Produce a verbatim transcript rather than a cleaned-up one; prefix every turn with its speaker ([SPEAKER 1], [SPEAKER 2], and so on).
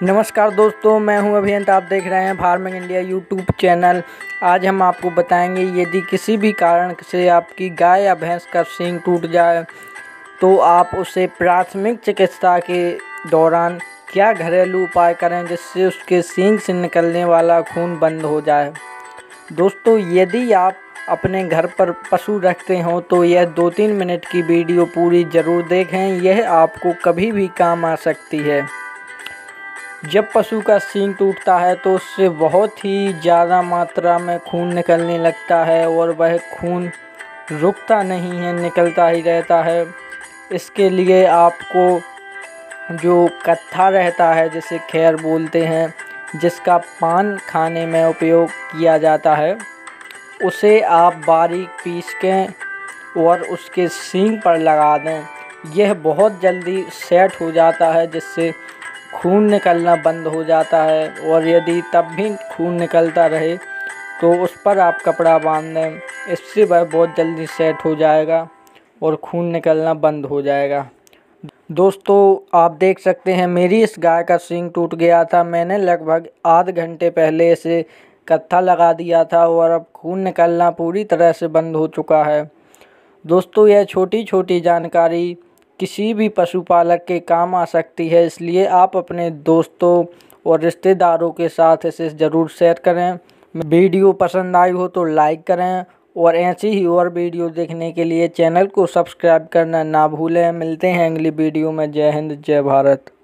[SPEAKER 1] नमस्कार दोस्तों, मैं हूं अभियंत। आप देख रहे हैं फार्मिंग इंडिया यूट्यूब चैनल। आज हम आपको बताएंगे यदि किसी भी कारण से आपकी गाय या भैंस का सींग टूट जाए तो आप उसे प्राथमिक चिकित्सा के दौरान क्या घरेलू उपाय करें जिससे उसके सींग से निकलने वाला खून बंद हो जाए। दोस्तों, यदि आप अपने घर पर पशु रखते हो तो यह दो तीन मिनट की वीडियो पूरी ज़रूर देखें। यह आपको कभी भी काम आ सकती है। जब पशु का सींग टूटता है तो उससे बहुत ही ज़्यादा मात्रा में खून निकलने लगता है और वह खून रुकता नहीं है, निकलता ही रहता है। इसके लिए आपको जो कत्था रहता है, जिसे खैर बोलते हैं, जिसका पान खाने में उपयोग किया जाता है, उसे आप बारीक पीस के और उसके सींग पर लगा दें। यह बहुत जल्दी सेट हो जाता है, जिससे खून निकलना बंद हो जाता है। और यदि तब भी खून निकलता रहे तो उस पर आप कपड़ा बांध दें। इससे वह बहुत जल्दी सेट हो जाएगा और खून निकलना बंद हो जाएगा। दोस्तों, आप देख सकते हैं मेरी इस गाय का सींग टूट गया था। मैंने लगभग आध घंटे पहले इसे कत्था लगा दिया था और अब खून निकलना पूरी तरह से बंद हो चुका है। दोस्तों, यह छोटी छोटी जानकारी किसी भी पशुपालक के काम आ सकती है, इसलिए आप अपने दोस्तों और रिश्तेदारों के साथ इसे ज़रूर शेयर करें। वीडियो पसंद आई हो तो लाइक करें और ऐसी ही और वीडियो देखने के लिए चैनल को सब्सक्राइब करना ना भूलें। मिलते हैं अगली वीडियो में। जय हिंद, जय भारत।